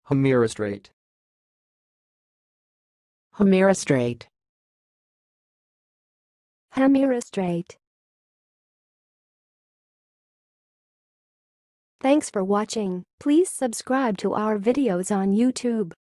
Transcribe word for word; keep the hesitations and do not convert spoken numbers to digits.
hamirostrate, hamirostrate, hamirostrate. Thanks for watching. Please subscribe to our videos on YouTube.